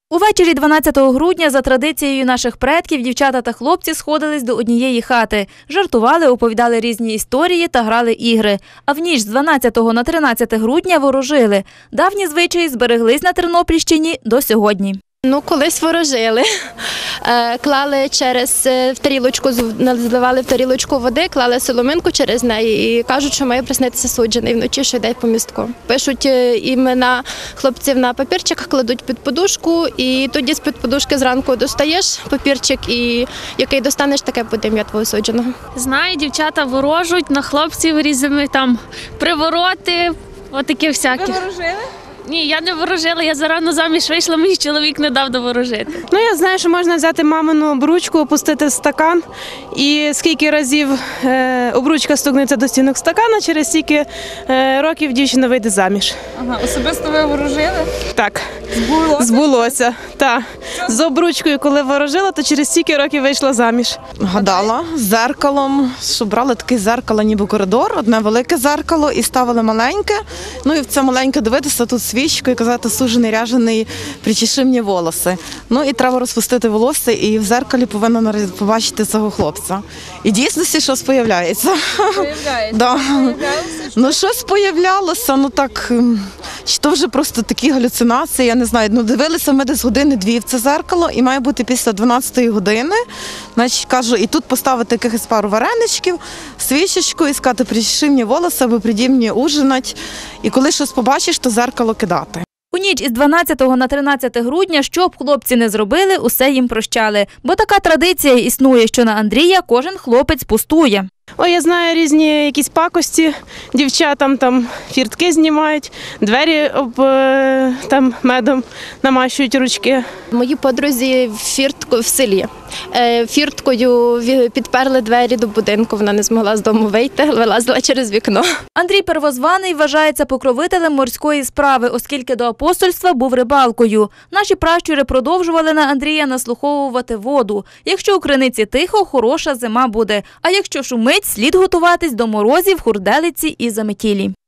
Увечері 12 грудня за традицією наших предків дівчата та хлопці сходились до однієї хати. Жартували, оповідали різні історії та грали ігри. А в ніч з 12 на 13 грудня ворожили. Давні звичаї збереглись на Тернопільщині до сьогодні. Колись ворожили. Клали в тарілочку, наливали в тарілочку води, клали соломинку через неї і кажуть, що має приснитися суджений вночі, що йде по містку. Пишуть імена хлопців на папірчиках, кладуть під подушку і тоді з-під подушки зранку достаєш папірчик і який достанеш, таке буде ім'я твого судженого. Знаю, дівчата ворожуть на хлопців різними там привороти, отакі всякі. Ви ворожили? Ні, я не ворожила, я зарано заміж вийшла, мені чоловік не дав доворожити. Я знаю, що можна взяти мамину обручку, опустити в стакан і скільки разів обручка стукнеться до стінок стакана, через стільки років дівчина вийде заміж. Ага, особисто ви ворожили? Так, збулося. Так. З обручкою, коли ворожила, то через стільки років вийшла заміж. Гадала з дзеркалом, що брали таке дзеркало, ніби коридор, одне велике дзеркало і ставили маленьке. І в це маленьке дивитися, тут свічку і казати, сужений, ряжений, причеши мені волоси. І треба розпустити волосся і в дзеркалі повинна побачити цього хлопця. І дійсності щось появляється. Появляється? Да. Щось появлялося, так, чи то вже просто такі галюцинації, я не знаю. Дивилися ми десь години-дві в це дзеркало і має бути після 12-ї години. Значить, кажу, і тут поставити якихось пару вареничків, свічечку і сказати, причеши мені волоси або прийди мені ужинати. І коли щось побачиш, то дзеркало кидати. У ніч із 12 на 13 грудня, що б хлопці не зробили, усе їм прощали. Бо така традиція існує, що на Андрія кожен хлопець пустує. Я знаю різні якісь пакості, дівчатам там фіртки знімають, двері медом намащують ручки. Мої подрузі в селі. Фірткою підперли двері до будинку, вона не змогла з дому вийти, вилазила через вікно. Андрій Первозваний вважається покровителем морської справи, оскільки до апостольства був рибалкою. Наші пращури продовжували на Андрія наслуховувати воду. Якщо у криниці тихо, хороша зима буде, а якщо шумить, слід готуватись до морозів, хурделиці і заметілі.